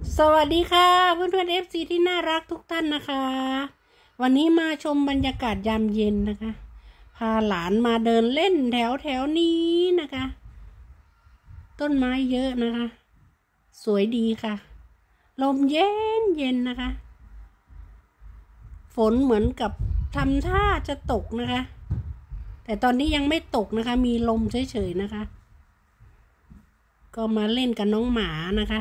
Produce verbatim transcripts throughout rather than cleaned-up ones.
สวัสดีค่ะเพื่อนเพื่อนเอฟซีที่น่ารักทุกท่านนะคะวันนี้มาชมบรรยากาศยามเย็นนะคะพาหลานมาเดินเล่นแถวแถวนี้นะคะต้นไม้เยอะนะคะสวยดีค่ะลมเย็นเย็นนะคะฝนเหมือนกับทำท่าจะตกนะคะแต่ตอนนี้ยังไม่ตกนะคะมีลมเฉยๆนะคะก็มาเล่นกับน้องหมานะคะ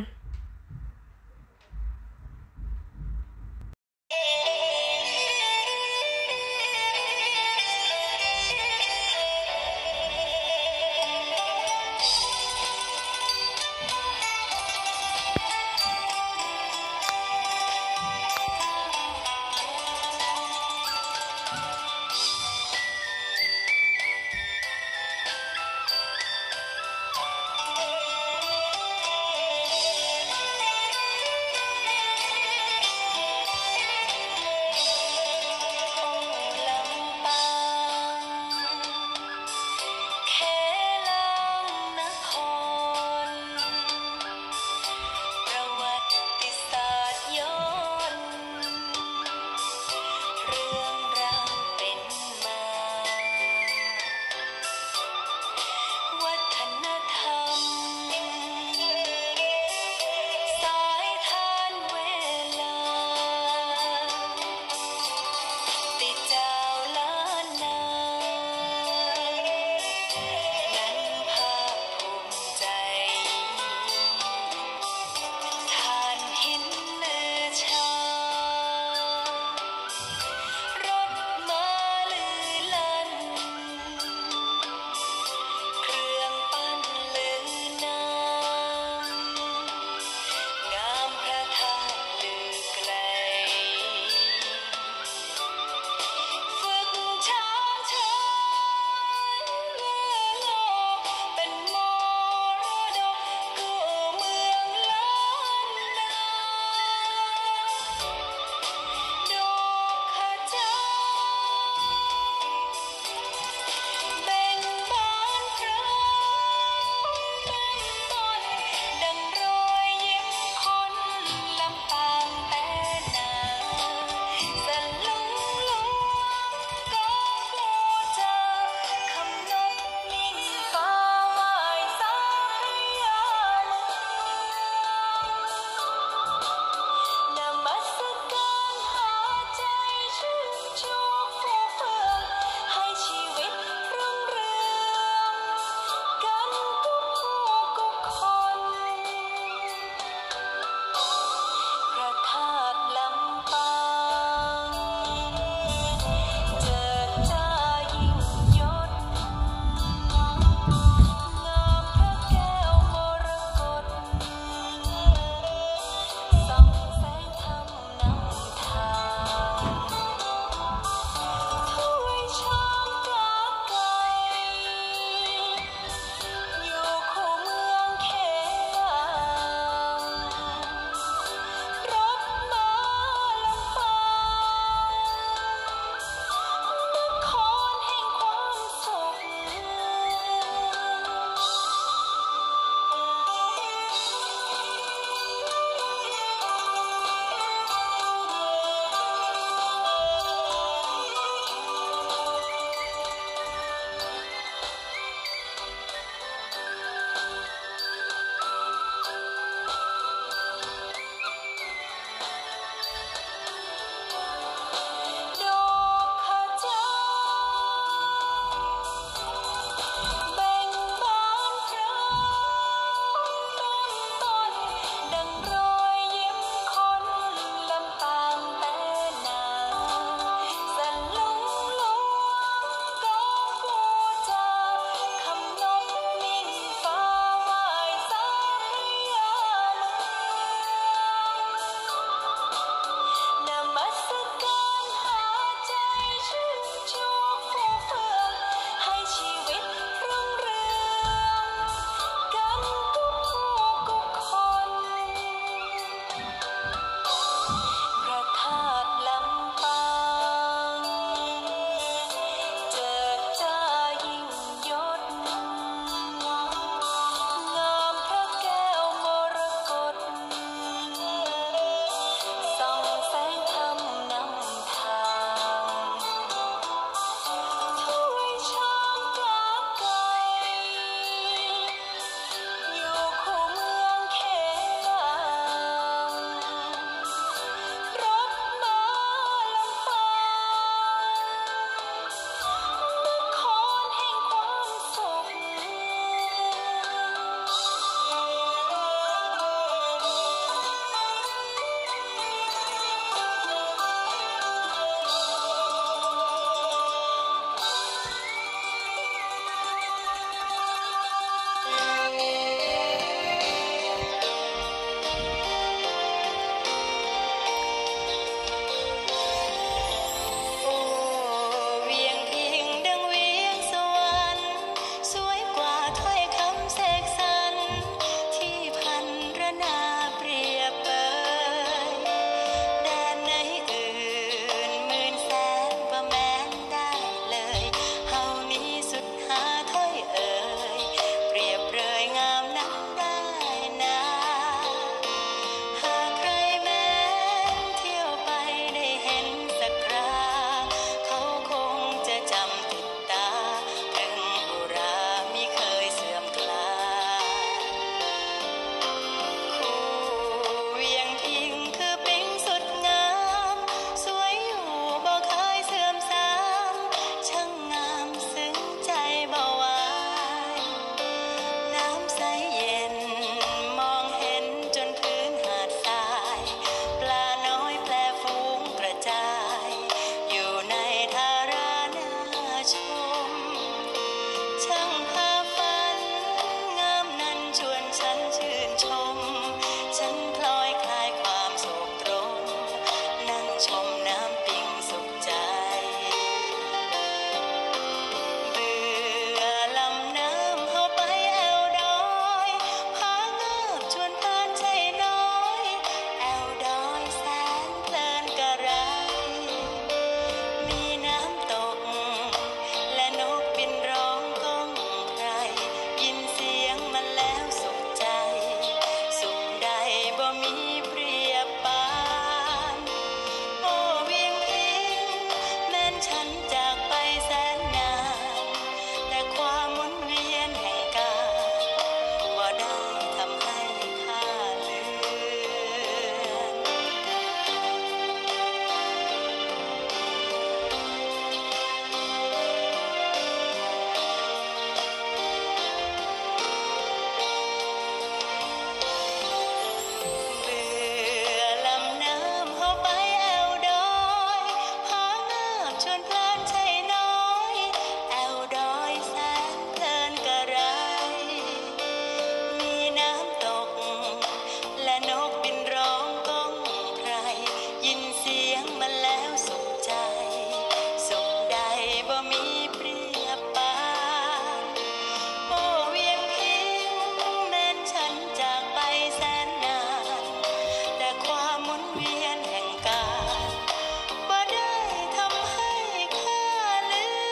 นกบินร้องก้องไพรยินเสียงมันแล้วสุขใจสุขใดบ่มีเปรียบปานโอ้เวียงพิงแม้นฉันจากไปแสนนานแต่ความหมุนเวียนแห่งกาลบ่ได้ทำให้ข้าลืม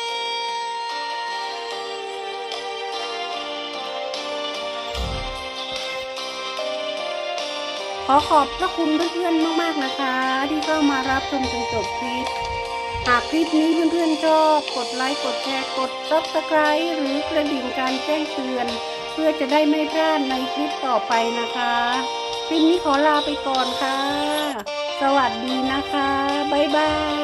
ขอขอบพระคุณเพื่อนๆมากๆนะคะที่เข้ามารับชมจนจบคลิปหากคลิปนี้เพื่อนๆชอบกดไลค์กดแชร์กด ซับสไครบ์ หรือกระดิ่งการแจ้งเตือนเพื่อจะได้ไม่พลาดในคลิปต่อไปนะคะคลิปนี้ขอลาไปก่อนค่ะสวัสดีนะคะบ๊ายบาย